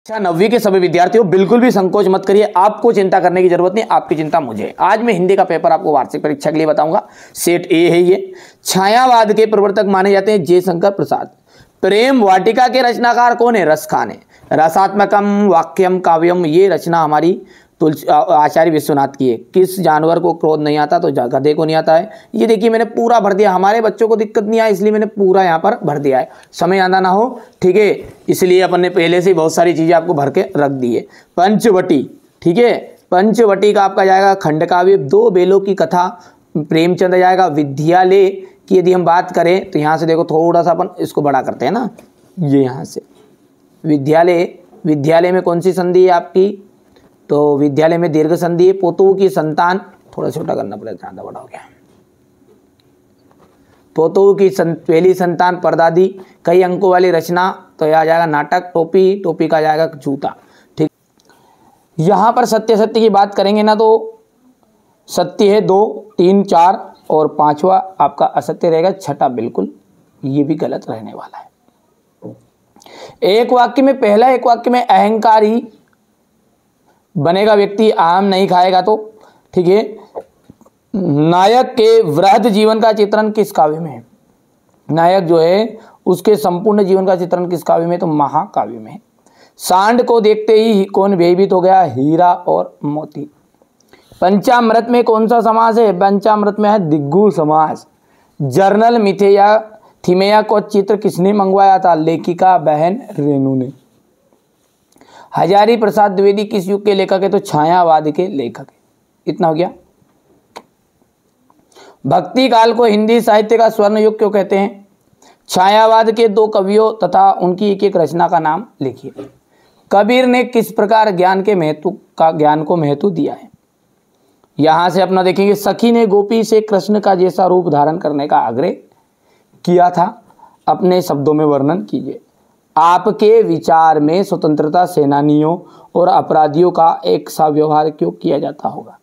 अच्छा, 9वीं के सभी विद्यार्थियों बिल्कुल भी संकोच मत करिए, आपको चिंता करने की जरूरत नहीं, आपकी चिंता मुझे है। आज मैं हिंदी का पेपर आपको वार्षिक परीक्षा के लिए बताऊंगा। सेट ए है ये। छायावाद के प्रवर्तक माने जाते हैं जयशंकर प्रसाद। प्रेम वाटिका के रचनाकार कौन है? रस खान है। रसात्मकम वाक्यम काव्यम, ये रचना हमारी आचार्य विश्वनाथ की है। किस जानवर को क्रोध नहीं आता? तो गधे को नहीं आता है। ये देखिए मैंने पूरा भर दिया, हमारे बच्चों को दिक्कत नहीं आई इसलिए मैंने पूरा यहाँ पर भर दिया है, समय आना ना हो, ठीक है, इसलिए अपन ने पहले से बहुत सारी चीजें आपको भर के रख दी है। पंचवटी, ठीक है, पंचवटी का आपका जाएगा खंड काव्य। दो बेलों की कथा प्रेमचंद जाएगा। विद्यालय की यदि हम बात करें तो यहाँ से देखो थोड़ा सा अपन इसको बड़ा करते हैं ना, ये यहाँ से विद्यालय में कौन सी संधि है आपकी? तो विद्यालय में दीर्घ संधि है। पोतों की संतान, थोड़ा छोटा करना पड़ेगा, ज़्यादा बड़ा हो गया। पोतों की पहली संतान परदादी, कई अंकों वाली रचना, तो यह आ जाएगा नाटक। टोपी, टोपी का जाएगा जूता, ठीक। यहाँ पर सत्य सत्य की बात करेंगे ना तो सत्य है 2, 3, 4 और 5वां आपका असत्य रहेगा, छठा बिल्कुल ये भी गलत रहने वाला है। एक वाक्य में पहला एक वाक्य में अहंकारी बनेगा व्यक्ति, आम नहीं खाएगा तो, ठीक है। नायक के वृहद जीवन का चित्रण किस काव्य में है? नायक जो है उसके संपूर्ण जीवन का चित्रण किस काव्य में? तो महाकाव्य में। सांड को देखते ही कौन भयभीत हो गया? हीरा और मोती। पंचामृत में कौन सा समास है? पंचामृत में है दिग्गु समास। जर्नल मिथेया थीमेया को चित्र किसने मंगवाया था? लेखिका बहन रेणु ने। हजारी प्रसाद द्विवेदी किस युग के लेखक है? तो छायावाद के लेखक है। इतना हो गया। भक्ति काल को हिंदी साहित्य का स्वर्ण युग क्यों कहते हैं? छायावाद के 2 कवियों तथा उनकी एक एक रचना का नाम लिखिए। कबीर ने किस प्रकार ज्ञान को महत्व दिया है? यहां से अपना देखेंगे, सखी ने गोपी से कृष्ण का जैसा रूप धारण करने का आग्रह किया था, अपने शब्दों में वर्णन कीजिए। आपके विचार में स्वतंत्रता सेनानियों और अपराधियों का एक सा व्यवहार क्यों किया जाता होगा?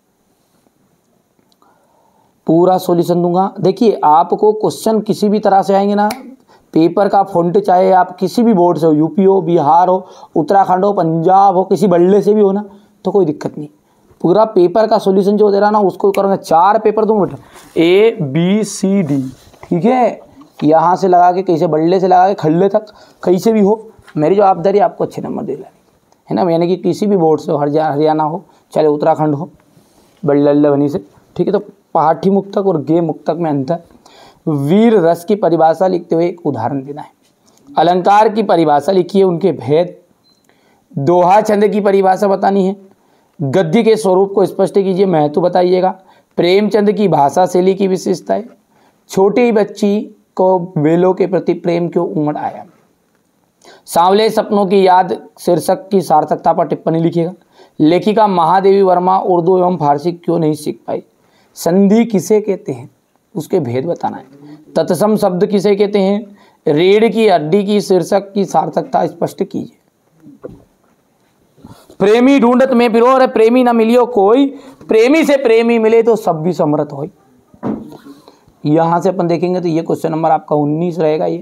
पूरा सॉल्यूशन दूंगा। देखिए आपको क्वेश्चन किसी भी तरह से आएंगे ना, पेपर का फॉन्ट चाहे आप किसी भी बोर्ड से हो, यूपी हो, बिहार हो, उत्तराखंड हो, पंजाब हो, किसी बल्ले से भी हो ना, तो कोई दिक्कत नहीं। पूरा पेपर का सॉल्यूशन जो दे रहा ना उसको करूँगा। 4 पेपर दूंगा बेटा, ABCD, ठीक है। यहाँ से लगा के कैसे बल्ले से लगा के खल्ले तक कैसे भी हो, मेरी जवाबदारी आपको अच्छे नंबर दे लानी है ना। यानी कि किसी भी बोर्ड से हो, हरियाणा हो चाहे उत्तराखंड हो, बल्ले बनी से, ठीक है। तो पाठी मुक्तक और गे मुक्तक में अंतर। वीर रस की परिभाषा लिखते हुए एक उदाहरण देना है। अलंकार की परिभाषा लिखिए, उनके भेद। दोहा छंद की परिभाषा बतानी है। गद्य के स्वरूप को स्पष्ट कीजिए, महत्व बताइएगा। प्रेमचंद की भाषा शैली की विशेषताएं। छोटी बच्ची को बेलों के प्रति प्रेम क्यों उमड़ आया? सांवले सपनों की याद शीर्षक की सार्थकता पर टिप्पणी लिखिएगा। लेखिका महादेवी वर्मा उर्दू एवं फारसी क्यों नहीं सीख पाई? संधि किसे कहते हैं? उसके भेद बताना है। तत्सम शब्द किसे कहते हैं? रीढ़ की हड्डी की शीर्षक की सार्थकता स्पष्ट कीजिए। प्रेमी ढूंढत में फिरो, अरे प्रेमी ना मिलियो कोई, प्रेमी से प्रेमी मिले तो सब भी समृत हो। यहां से अपन देखेंगे तो ये क्वेश्चन नंबर आपका 19 रहेगा। ये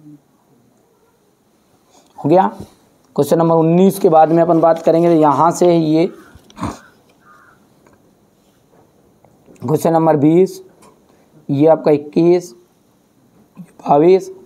हो गया। क्वेश्चन नंबर 19 के बाद में अपन बात करेंगे तो यहां से ये क्वेश्चन नंबर 20, ये आपका 21, 22,